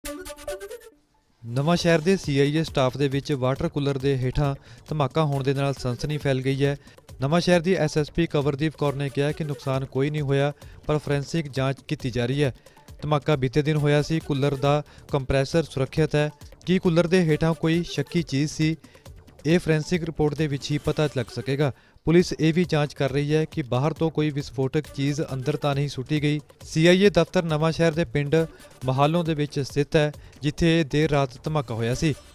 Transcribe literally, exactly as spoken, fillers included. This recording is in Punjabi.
ਨਵਾਂ ਸ਼ਹਿਰ ਦੇ ਸੀ ਆਈ ਏ ਸਟਾਫ ਦੇ ਵਿੱਚ ਵਾਟਰ ਕੂਲਰ ਦੇ ਹੇਠਾਂ ਧਮਾਕਾ ਹੋਣ ਦੇ ਨਾਲ ਸਨਸਨੀ ਫੈਲ ਗਈ ਹੈ। ਨਵਾਂ ਸ਼ਹਿਰ ਦੀ S S P Kawardeep Kaur ਨੇ ਕਿਹਾ ਕਿ ਨੁਕਸਾਨ ਕੋਈ ਨਹੀਂ ਹੋਇਆ, ਪਰ ਫੋਰੈਂਸਿਕ ਜਾਂਚ ਕੀਤੀ ਜਾ ਰਹੀ ਹੈ। ਧਮਾਕਾ ਬੀਤੇ ਦਿਨ ਹੋਇਆ ਸੀ। ਕੂਲਰ ਦਾ ਕੰਪਰੈਸਰ ਸੁਰੱਖਿਅਤ ਹੈ। ਕੀ ਕੂਲਰ ਦੇ ਹੇਠਾਂ ਕੋਈ ਸ਼ੱਕੀ ਚੀਜ਼ ਸੀ? ਇਹ ਫੋਰੈਂਸਿਕ ਰਿਪੋਰਟ ਦੇ ਵਿੱਚ ਹੀ ਪਤਾ ਲੱਗ ਸਕੇਗਾ। ਪੁਲਿਸ ਇਹ ਵੀ ਜਾਂਚ ਕਰ ਰਹੀ ਹੈ ਕਿ ਬਾਹਰ ਤੋਂ ਕੋਈ ਵਿਸਫੋਟਕ ਚੀਜ਼ ਅੰਦਰ ਤਾਂ ਨਹੀਂ ਸੁੱਟੀ ਗਈ। ਸੀ ਆਈ ਏ ਦਫ਼ਤਰ ਨਵਾਂ ਸ਼ਹਿਰ ਦੇ ਪਿੰਡ ਮਹਾਲੋਂ ਦੇ ਵਿੱਚ ਸਥਿਤ ਹੈ, ਜਿੱਥੇ ਦੇਰ ਰਾਤ ਧਮਾਕਾ ਹੋਇਆ ਸੀ।